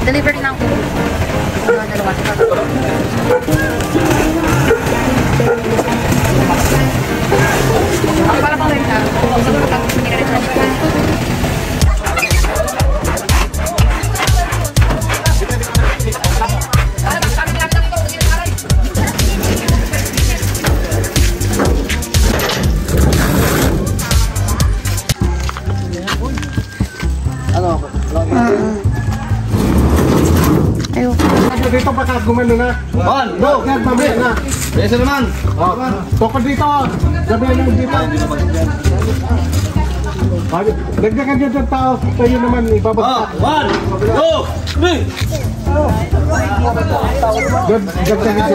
Deliver na ako. Dalawa. Para pang rin ka. Dito baka gumano na. One, go! Mamaya na. Besa naman. Toko dito. Sabi na dito. Dagdagan dyan ng tao. Tayo naman ibabagsak. One, two, three. Dagdagan dyan.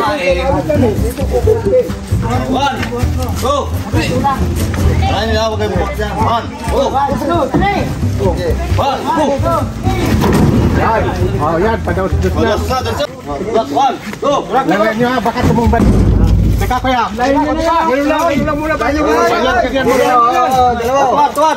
One, two, three. Ay, nila ako kayo buksan. One, two. One, two. Yan. Oh, yan. Padaw-dus na. One, two. Lagyan nyo ha. Baka tumumban. Teka kuya. Lain nyo na. Ganun lang muna. Ganun lang muna. Dalawa. Tuwad.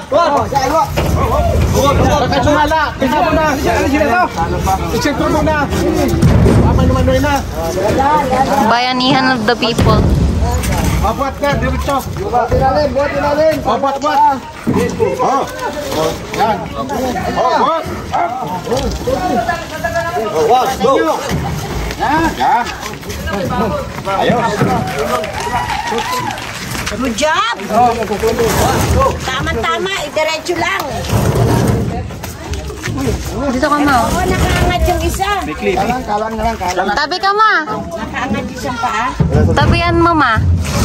Baka sumala. Tingnan mo na. Isentro mo na. Manoy na. Bayanihan of the people. Buat ka. Diretso. Buat ilalim. Buat. Oh. Yan. Buat. One, two. Yan. Ayos. Good job! Tama-tama, diretso lang. Dito ka, ma. Oo, nakaangat yung isa. Kalang. Tabi ka, ma. Nakaangat isang paa. Tabihan mo, ma.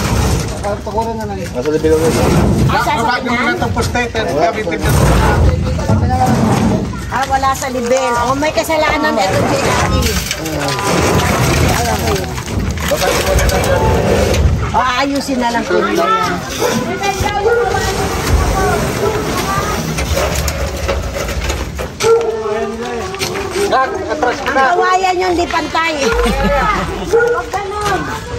Nasa libilaw na siya. Babagin mo na itong poste. Wala sa libel. Oh, may kasalanan ito, Jackie. Ayusin na lang po nila yan. Ang kawayan yung di pantay. Huwag ganun.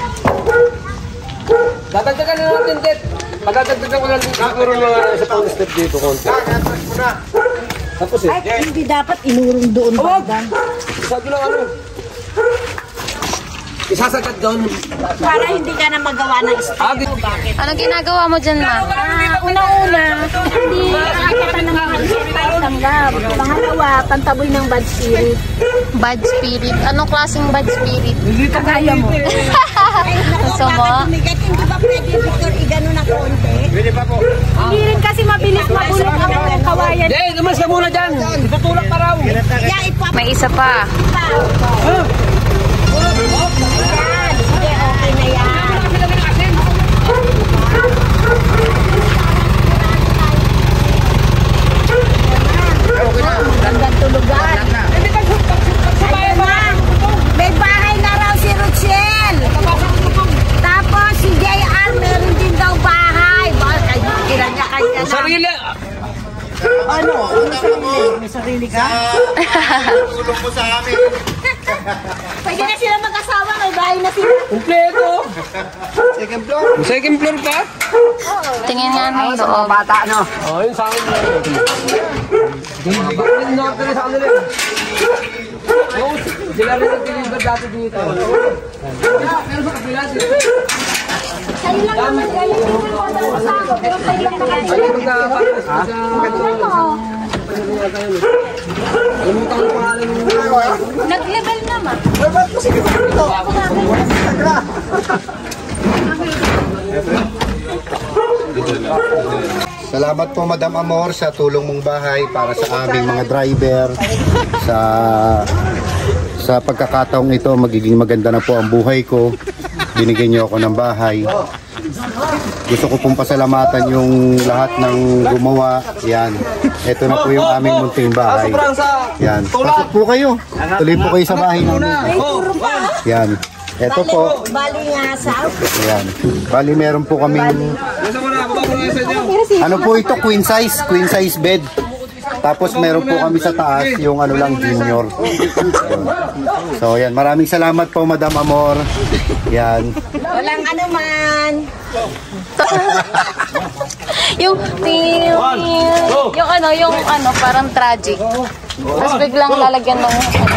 Dadagdagan na natin, Ted. Padadagdagan ko lang siguro mga isa pang step dito konti. Tapos Ay, hindi dapat inurong doon. Sabi lang ano. Isasagad doon. Para hindi ka na magawa ng step. Bakit? Ano ginagawa mo dyan, ma? Una-una, hindi nakakita ng mga tanggap. Pangalawa, pantaboy ng bad spirit. Bad spirit. Anong klaseng bad spirit? Hindi kagaya mo. Gusto mo? Hindi ba pwede, Victor, igano na konti? Hindi rin kasi mabilis mapulot ang kawayan. Hindi, dumas ka muna dyan. Tutulak pa raw. May isa pa. Yan, sige, okay na yan. Gandang tulugan. Ayun na. May bahay na raw si Rochelle. Tapos si JR meron din daw bahay. Bakit kanya-kanya na. Sarili. Ano? May sarili ka? Tulong mo sa amin. Pwede na sila mag-asawa. May bahay na sila. Kompleto. Second floor. Second floor pa? Tingin nga ng loob. Oo, yun sa akin. Bakit norte rin sa kanila eh. Sila rin nag-deliver dati dito. Pero sa kapila dito. Sa'yo lang naman. Galing yung mga asawa. Pero sa'yo lang naman. Ay, magkakapalas ka sa... Alimutan ko pangalan mo. Nag-level naman. Salamat po Madam Amor sa tulong mong bahay para sa aming mga driver. Sa pagkakataong ito, magiging maganda na po ang buhay ko. Binigyan niyo ako ng bahay. Gusto ko pong pasalamatan yung lahat ng gumawa. Yan. Ito na po yung aming munting bahay. Yan. Pasok po kayo. Tuloy po kayo sa bahay namin. Yan. Ito po. Bali nga sa... Yan. Bali meron po kaming... Ano po ito? Queen size bed. Tapos meron po kami sa taas yung ano lang junior. So yan, maraming salamat po Madam Amor. Yan. Walang ano man. yung ano parang tragic. Tapos biglang lalagyan ng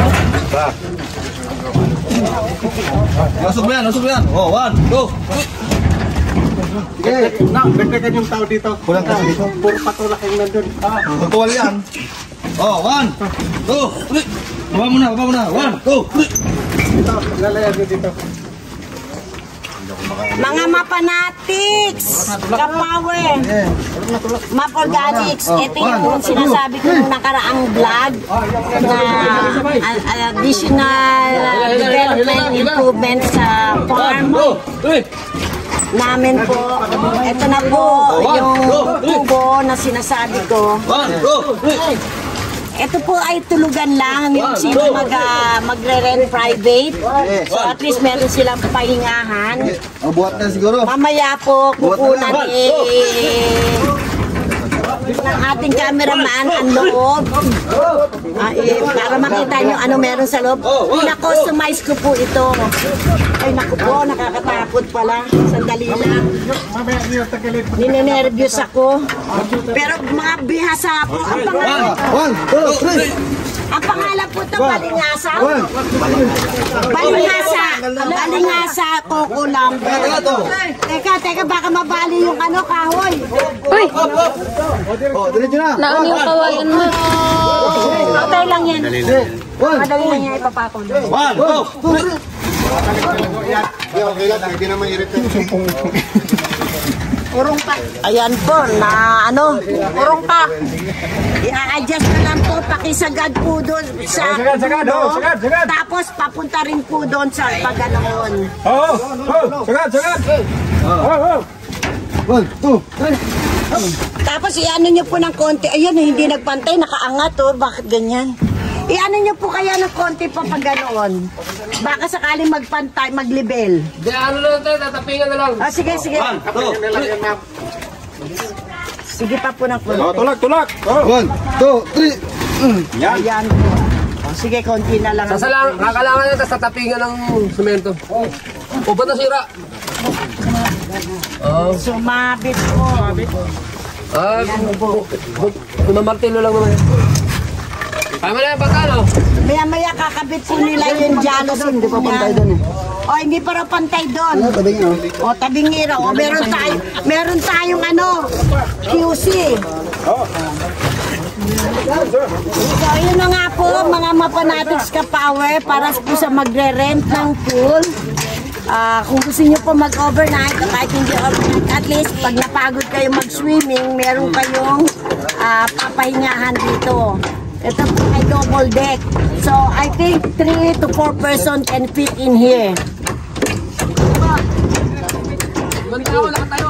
Lusog mo yan, lusog mo yan. Oh, 1, 2, 3. Sige, dagdagan yung tao dito. Kulang tao dito. Puro patulak yung nandun. Tuwal yan. Oh, 1, 2, 3. Baba mo na, 1, 2, 3. Dito, lalayan nyo dito. Mga mapanatics, kapower, map organics, ito yung sinasabi ko nung nakaraang vlog na additional development improvement sa farm namin po. Ito na po yung tubo na sinasabi ko. 1, 2, 3. Ito po ay tulugan lang yung sino magre-rent private. So at least meron silang pahingahan. Ang buhat na siguro. Mamaya po kukunan ng ating cameraman ang loob. Para makita nyo ano meron sa loob. Pina-customize ko po ito. Ay naku po, nakakatakot pala. Sandali lang. Mamaya nyo tagalin. Ninenervyos ako. Pero mga bihasa po. Ang pangalan, 1, 2, 3. ang pangalan po ito, Balingasa. Balingasa, Coco Lumber. Teka, baka mabali yung kahoy. Uy! Oh, diretso na. Naano yung kawayan mo? Okay lang yan. Madali lang yan ipapako. 1, 2, 3. Okay lang, hindi naman irritate. Urong pa. Ayan po, na urong pa. I-adjust na lang po, pakisagad po doon sa tubo. Tapos papunta rin po doon sa paganoon. Sagad! 1, 2, 3. Tapos i-ano nyo po ng konti. Ayan, hindi nagpantay, nakaangat oh. Bakit ganyan? I-ano nyo po kaya ng konti pa pag ganoon. Baka sakaling magpantay, maglibel. Di ano na tayo, tatapingan na lang. Sige. 1, 2, 3. Sige pa po ng konti. Tulak! 1, 2, 3. Ayan po. Sige, konti na lang. Kakalangan na, tapos tatapingan ng semento. O, ba't nasira? Sumabit po. Mamartilo lang naman. Kaya mo na yung pagkano? Maya-maya kakabit po nila yung jalos. Hindi pa pantay doon eh. O, hindi pa raw pantay doon. O, tabing ira. O, meron tayong QC. So, yun na nga po, mga mapanatics ka power para po sa magre-rent ng pool. Kung gusto nyo po mag-overnight, kahit hindi overnight, at least pag napagod kayo mag-swimming, meron kayong papahingahan dito. Ito po ay double deck. So, I think 3 to 4 person can fit in here. Manitawa lang tayo.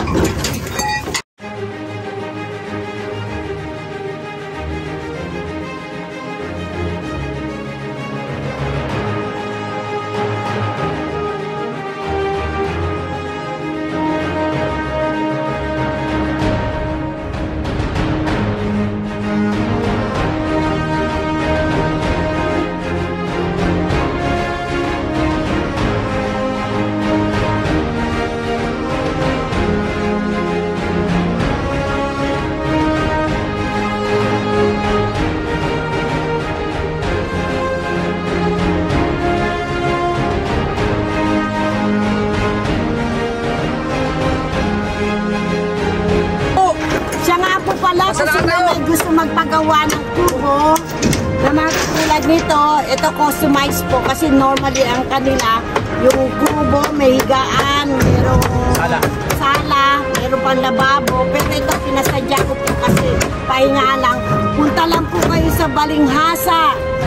Kasi na may gusto magpagawa ng kubo na mga tulad nito, ito customized po kasi normally ang kanila yung kubo, may higaan, mayroong sala, mayroong pang lababo, pero ito pinasadya ko po kasi pahinga lang. Punta lang po kayo sa Balingasa,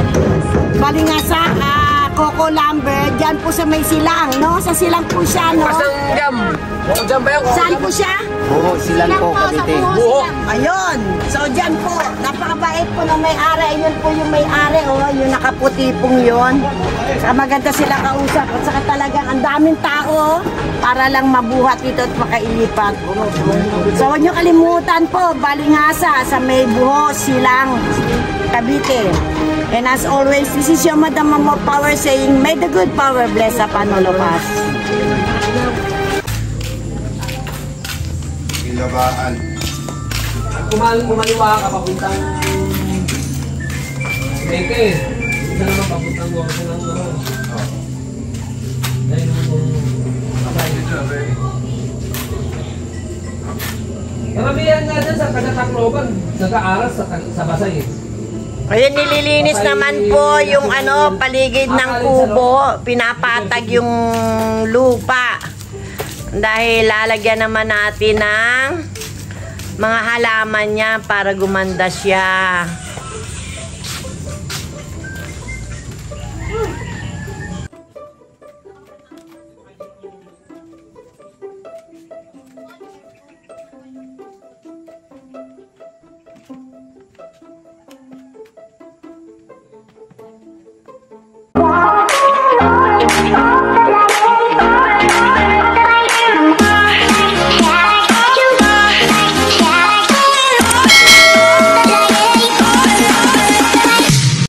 Coco Lumber, dyan po sa may silang, no? Sa silang po siya, no? Pasang jam. Jam ba yung? Saan po siya? Oo, silang po, Cavite. Ayun. So, dyan po. Napakabait po ng may-ari. Ayun po yung may-ari. Oh, yung nakaputi pong yun. Saka maganda sila kausap. At saka talagang ang daming tao para lang mabuhat ito at makailipat. So, huwag nyo kalimutan po. Balingasa sa may Buhos, Silang, Cavite. And as always, this is your Madam Mamo Power saying, may the good power bless upon all of us. Ilabaan. Kumaliwa ka papuntang Peke. Isa naman papuntang mo ako ng ano. Dahil nung patay. Maramihan nga dyan sa Taga-Tacloban. Nag-aaral sa Basay. Ayun, nililinis naman po yung ano, paligid ng kubo. Pinapatag yung lupa. Dahil lalagyan naman natin ng mga halaman niya para gumanda siya.